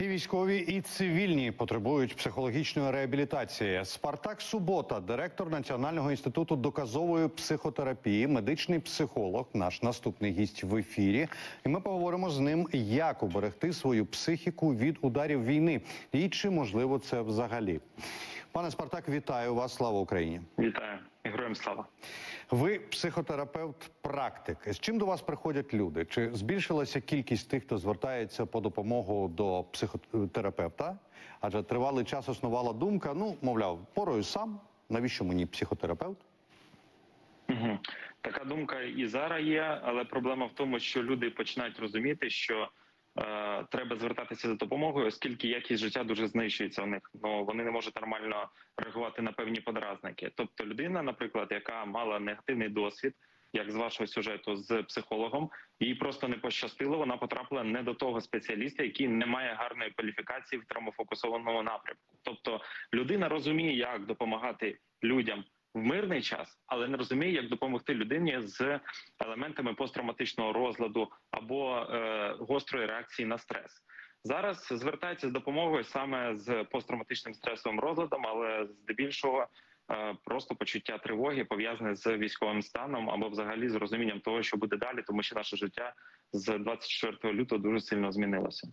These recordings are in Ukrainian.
І військові, і цивільні потребують психологічної реабілітації. Спартак Субота, директор Національного інституту доказової психотерапії, медичний психолог, наш наступний гість в ефірі. І ми поговоримо з ним, як уберегти свою психіку від ударів війни. І чи можливо це взагалі. Пане Спартак, вітаю вас, слава Україні. Вітаю, героям слава. Ви психотерапевт-практик. З чим до вас приходять люди? Чи збільшилася кількість тих, хто звертається по допомогу до психотерапевта? Адже тривалий час існувала думка, мовляв, порою сам, навіщо мені психотерапевт? Угу. Така думка і зараз є, але проблема в тому, що люди починають розуміти, що треба звертатися за допомогою, оскільки якість життя дуже знищується у них. Вони не можуть нормально реагувати на певні подразники. Тобто людина, наприклад, яка мала негативний досвід, як з вашого сюжету, з психологом, їй просто не пощастило, вона потрапила не до того спеціаліста, який не має гарної кваліфікації в травмофокусованому напрямку. Тобто людина розуміє, як допомагати людям в мирний час, але не розуміє, як допомогти людині з елементами посттравматичного розладу або гострої реакції на стрес. Зараз звертаються з допомогою саме з посттравматичним стресовим розладом, але здебільшого просто почуття тривоги пов'язане з військовим станом або взагалі з розумінням того, що буде далі, тому що наше життя з 24 лютого дуже сильно змінилося.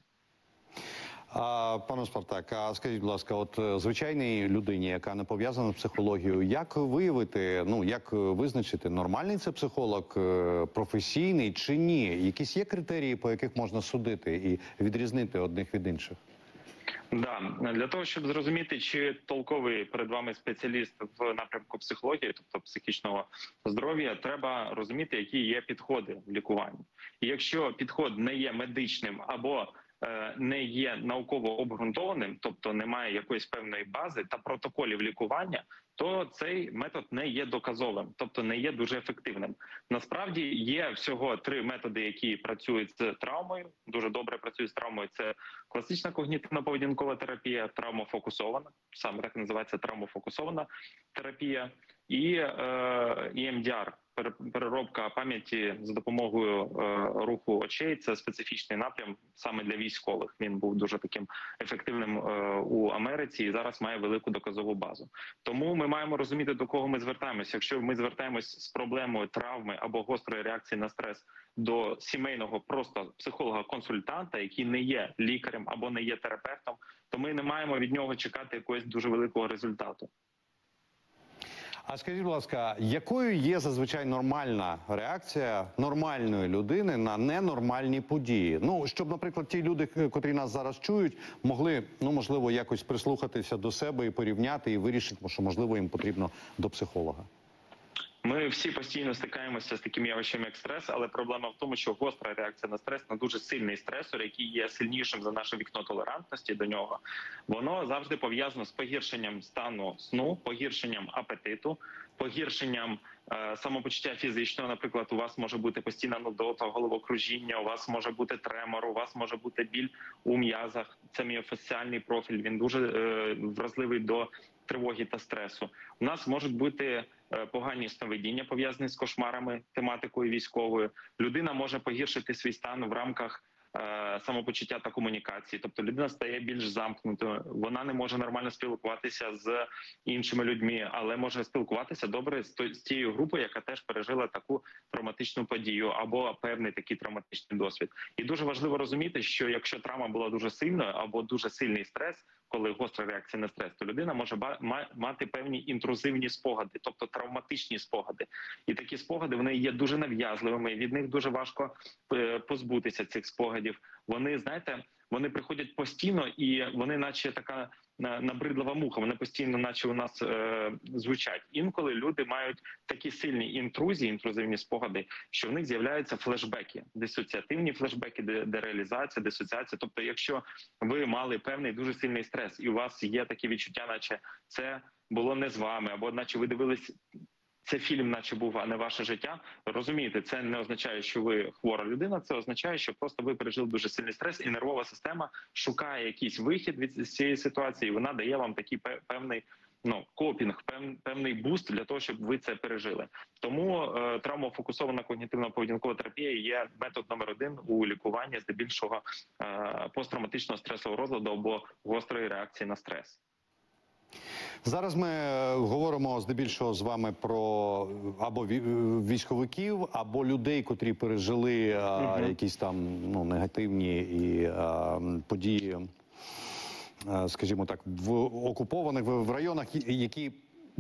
Пане Спартак, а скажіть, будь ласка, от звичайній людині, яка не пов'язана з психологією, як виявити, як визначити, нормальний це психолог, професійний чи ні? Якісь є критерії, по яких можна судити і відрізнити одних від інших? Да, для того, щоб зрозуміти, чи толковий перед вами спеціаліст в напрямку психології, тобто психічного здоров'я, треба розуміти, які є підходи в лікуванні. І якщо підход не є медичним або не є науково обґрунтованим, тобто немає якоїсь певної бази та протоколів лікування, то цей метод не є доказовим, тобто не є дуже ефективним. Насправді є всього 3 методи, які працюють з травмою, дуже добре працюють з травмою. Це класична когнітивно-поведінкова терапія, травмофокусована, саме так називається травмофокусована терапія, і EMDR, переробка пам'яті за допомогою руху очей. Це специфічний напрям саме для військових. Він був дуже таким ефективним у Америці і зараз має велику доказову базу. Тому ми маємо розуміти, до кого ми звертаємося. Якщо ми звертаємось з проблемою травми або гострої реакції на стрес до сімейного просто психолога-консультанта, який не є лікарем або не є терапевтом, то ми не маємо від нього чекати якогось дуже великого результату. А скажіть, будь ласка, якою є зазвичай нормальна реакція нормальної людини на ненормальні події? Щоб, наприклад, ті люди, котрі нас зараз чують, могли, можливо, якось прислухатися до себе і порівняти, і вирішити, що, можливо, їм потрібно до психолога. Ми всі постійно стикаємося з таким явищем, як стрес, але проблема в тому, що гостра реакція на стрес, на дуже сильний стресор, який є сильнішим за наше вікно толерантності до нього, воно завжди пов'язано з погіршенням стану сну, погіршенням апетиту, погіршенням самопочуття фізичного. Наприклад, у вас може бути постійна нудота, головокружіння, у вас може бути тремор, у вас може бути біль у м'язах. Це міофасціальний профіль, він дуже вразливий до тривоги та стресу. У нас можуть бути погані сновидіння, пов'язані з кошмарами, тематикою військовою. Людина може погіршити свій стан в рамках самопочуття та комунікації. Тобто людина стає більш замкнутою, вона не може нормально спілкуватися з іншими людьми, але може спілкуватися добре з тією групою, яка теж пережила таку травматичну подію або певний такий травматичний досвід. І дуже важливо розуміти, що якщо травма була дуже сильною або дуже сильний стрес, коли гостра реакція на стрес, то людина може мати певні інтрузивні спогади, тобто травматичні спогади. І такі спогади, вони є дуже нав'язливими, від них дуже важко позбутися цих спогадів. Вони, знаєте, вони приходять постійно і вони наче така набридлива муха, вони постійно наче у нас звучать. Інколи люди мають такі сильні інтрузивні спогади, що в них з'являються флешбеки, дисоціативні флешбеки, дереалізація, дисоціація. Тобто, якщо ви мали певний дуже сильний стрес і у вас є такі відчуття, наче це було не з вами, або наче ви дивились це фільм, наче був, а не ваше життя. Розумієте, це не означає, що ви хвора людина, це означає, що просто ви пережили дуже сильний стрес, і нервова система шукає якийсь вихід від цієї ситуації, і вона дає вам такий певний копінг, певний буст для того, щоб ви це пережили. Тому травмофокусована когнітивно-поведінкова терапія є метод номер 1 у лікуванні здебільшого посттравматичного стресового розладу або гострої реакції на стрес. Зараз ми говоримо здебільшого з вами про або військовиків, або людей, котрі пережили якісь там негативні події, скажімо так, в окупованих в районах, яких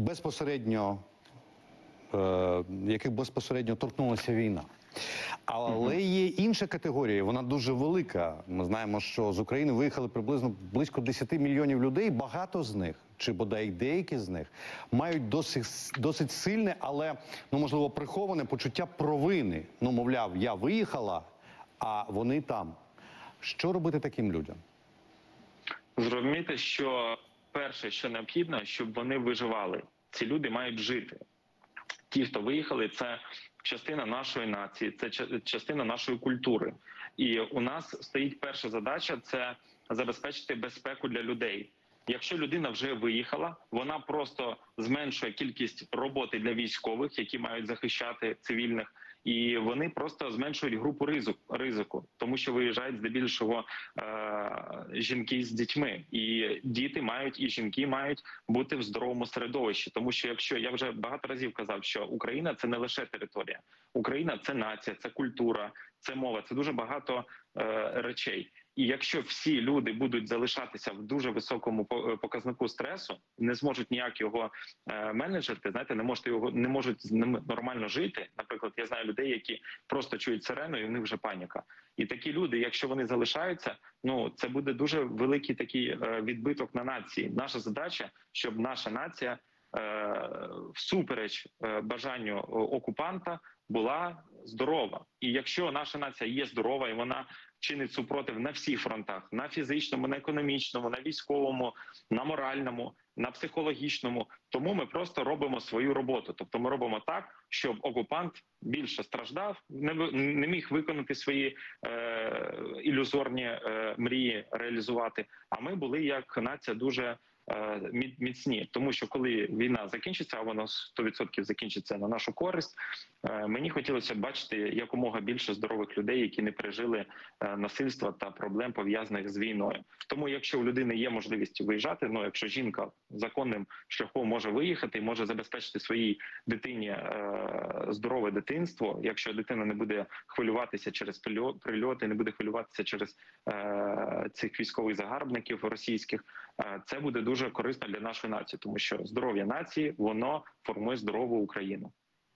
безпосередньо торкнулася війна. Але є інша категорія, вона дуже велика. Ми знаємо, що з України виїхали приблизно близько 10 мільйонів людей. Багато з них, чи бодай деякі з них, мають досить сильне, але, можливо, приховане почуття провини. Мовляв, я виїхала, а вони там. Що робити таким людям? Зрозумійте, що перше, що необхідно, щоб вони виживали. Ці люди мають жити. Ті, хто виїхали, це частина нашої нації, це частина нашої культури. І у нас стоїть перша задача – це забезпечити безпеку для людей. Якщо людина вже виїхала, вона просто зменшує кількість роботи для військових, які мають захищати цивільних, і вони просто зменшують групу ризику, тому що виїжджають здебільшого жінки з дітьми. І діти мають, і жінки мають бути в здоровому середовищі. Тому що, якщо я вже багато разів казав, що Україна – це не лише територія. Україна – це нація, це культура, це мова, це дуже багато речей. І якщо всі люди будуть залишатися в дуже високому показнику стресу, не зможуть ніяк його менеджерити, знаєте, не можуть з ним нормально жити. Наприклад, я знаю людей, які просто чують сирену, і в них вже паніка. І такі люди, якщо вони залишаються, це буде дуже великий такий відбиток на нації. Наша задача, щоб наша нація всупереч бажанню окупанта була здорова. І якщо наша нація є здорова і вона чинить супротив на всіх фронтах: на фізичному, на економічному, на військовому, на моральному, на психологічному, тому ми просто робимо свою роботу. Тобто ми робимо так, щоб окупант більше страждав, не міг виконати свої ілюзорні мрії реалізувати, а ми були як нація дуже міцні. Тому що коли війна закінчиться, а вона 100% закінчиться на нашу користь, мені хотілося б бачити якомога більше здорових людей, які не пережили насильства та проблем, пов'язаних з війною. Тому якщо у людини є можливість виїжджати, якщо жінка законним шляхом може виїхати, може забезпечити своїй дитині здорове дитинство, якщо дитина не буде хвилюватися через прильоти, не буде хвилюватися через цих військових загарбників російських, це буде дуже корисно для нашої нації, тому що здоров'я нації, воно формує здорову Україну.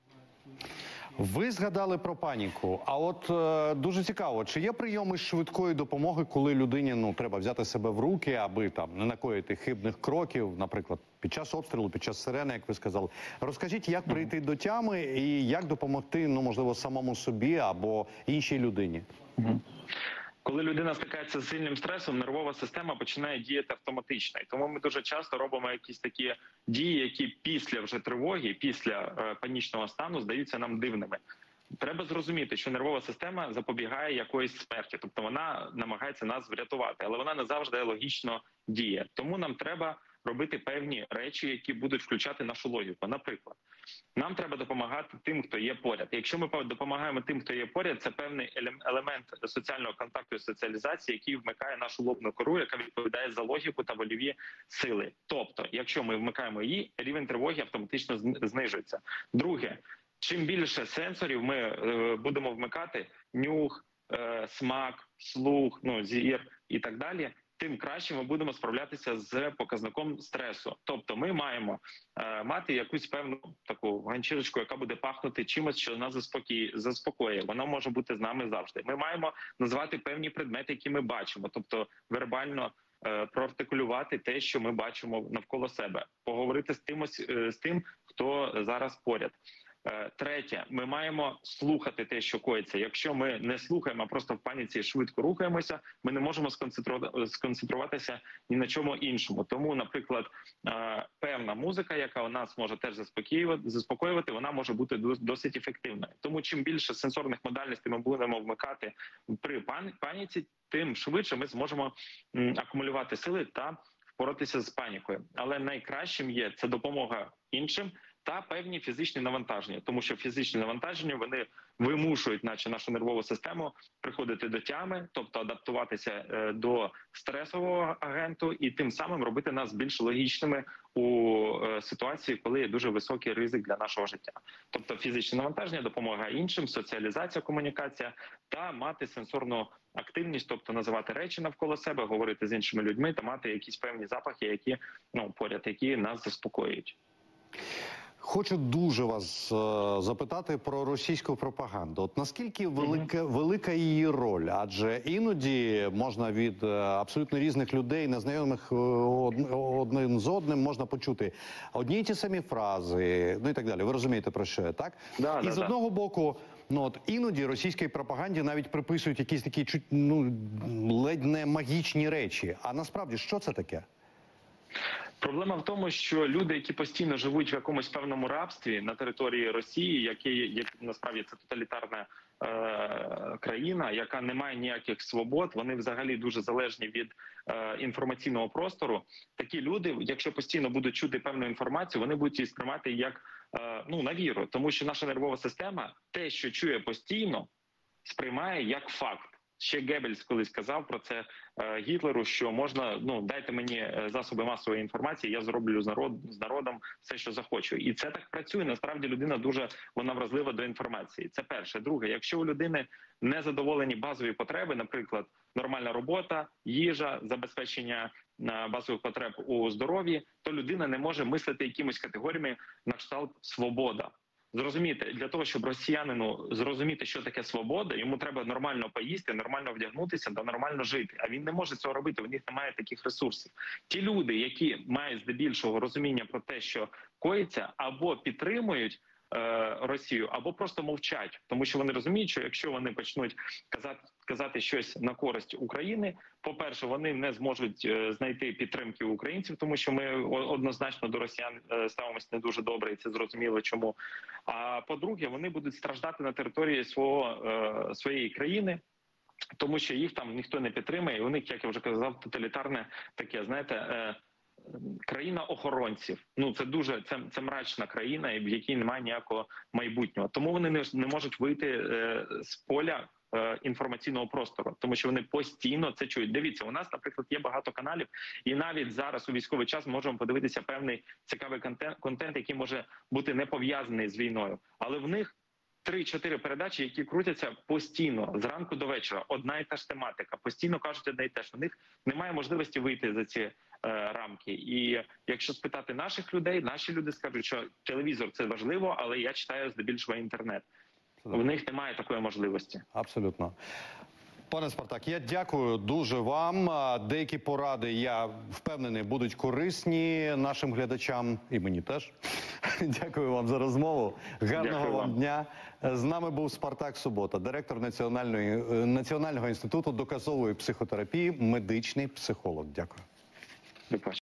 Ви згадали про паніку, а от дуже цікаво, чи є прийоми швидкої допомоги, коли людині треба взяти себе в руки, аби там не накоїти хибних кроків, наприклад, під час обстрілу, під час сирени, як ви сказали. Розкажіть, як прийти до тями і як допомогти, можливо, самому собі або іншій людині? Коли людина стикається з сильним стресом, нервова система починає діяти автоматично. І тому ми дуже часто робимо якісь такі дії, які після вже тривоги, після панічного стану здаються нам дивними. Треба зрозуміти, що нервова система запобігає якоїсь смерті, тобто вона намагається нас врятувати, але вона не завжди логічно діє. Тому нам треба робити певні речі, які будуть включати нашу логіку. Наприклад, нам треба допомагати тим, хто є поряд. Якщо ми допомагаємо тим, хто є поряд, це певний елемент соціального контакту і соціалізації, який вмикає нашу лобну кору, яка відповідає за логіку та вольові сили. Тобто, якщо ми вмикаємо її, рівень тривоги автоматично знижується. Друге, чим більше сенсорів ми будемо вмикати – нюх, смак, слух, зір і так далі – тим краще ми будемо справлятися з показником стресу. Тобто ми маємо мати якусь певну таку ганчірочку, яка буде пахнути чимось, що нас заспокоює. Вона може бути з нами завжди. Ми маємо назвати певні предмети, які ми бачимо, тобто вербально проартикулювати те, що ми бачимо навколо себе, поговорити з тим, хто зараз поряд. Третє, ми маємо слухати те, що коїться. Якщо ми не слухаємо, а просто в паніці швидко рухаємося, ми не можемо сконцентруватися ні на чому іншому. Тому, наприклад, певна музика, яка нас може теж заспокоювати, вона може бути досить ефективною. Тому чим більше сенсорних модальностей ми будемо вмикати при паніці, тим швидше ми зможемо акумулювати сили та боротися з панікою. Але найкращим є це допомога іншим та певні фізичні навантаження, тому що фізичні навантаження вони вимушують, наче нашу нервову систему, приходити до тями, тобто адаптуватися до стресового агенту, і тим самим робити нас більш логічними у ситуації, коли є дуже високий ризик для нашого життя. Тобто фізичне навантаження, допомога іншим, соціалізація, комунікація та мати сенсорну активність, тобто називати речі навколо себе, говорити з іншими людьми та мати якісь певні запахи, які поряд, які нас заспокоюють. Хочу дуже вас запитати про російську пропаганду. От наскільки велика її роль? Адже іноді можна від абсолютно різних людей, незнайомих один з одним, можна почути одні й ті самі фрази, ну і так далі. Ви розумієте, про що я, так? І з одного боку, іноді російській пропаганді навіть приписують якісь такі ледь не магічні речі. А насправді, що це таке? Проблема в тому, що люди, які постійно живуть в якомусь певному рабстві на території Росії, які насправді це тоталітарна країна, яка не має ніяких свобод, вони взагалі дуже залежні від інформаційного простору. Такі люди, якщо постійно будуть чути певну інформацію, вони будуть її сприймати як на віру, тому що наша нервова система те, що чує постійно, сприймає як факт. Ще Геббельс колись казав про це Гітлеру, що можна, дайте мені засоби масової інформації, я зроблю з народом все, що захочу. І це так працює. Насправді людина вона вразлива до інформації. Це перше. Друге, якщо у людини не задоволені базові потреби, наприклад, нормальна робота, їжа, забезпечення базових потреб у здоров'ї, то людина не може мислити якимись категоріями на кшталт свобода. Зрозуміти, для того, щоб росіянину зрозуміти, що таке свобода, йому треба нормально поїсти, нормально вдягнутися та нормально жити. А він не може цього робити, у них немає таких ресурсів. Ті люди, які мають здебільшого розуміння про те, що коїться, або підтримують Росію, або просто мовчать, тому що вони розуміють, що якщо вони почнуть казати щось на користь України, по-перше, вони не зможуть знайти підтримки українців, тому що ми однозначно до росіян ставимося не дуже добре, і це зрозуміло чому. А по-друге, вони будуть страждати на території своєї країни, тому що їх там ніхто не підтримує, і у них, як я вже казав, тоталітарне таке, знаєте, країна охоронців. Це мрачна країна, в якій немає ніякого майбутнього. Тому вони не можуть вийти з поля інформаційного простору, тому що вони постійно це чують. Дивіться, у нас, наприклад, є багато каналів, і навіть зараз у військовий час ми можемо подивитися певний цікавий контент, який може бути не пов'язаний з війною. Але в них 3-4 передачі, які крутяться постійно, зранку до вечора. Одна і та ж тематика. Постійно кажуть одне і те ж. У них немає можливості вийти за ці рамки. І якщо спитати наших людей, наші люди скажуть, що телевізор – це важливо, але я читаю здебільшого інтернет. У них немає такої можливості. Абсолютно. Пане Спартак, я дякую дуже вам. Деякі поради, я впевнений, будуть корисні нашим глядачам і мені теж. Дякую вам за розмову. Гарного вам дня. З нами був Спартак Субота, директор Національного інституту доказової психотерапії, медичний психолог. Дякую. До побачення.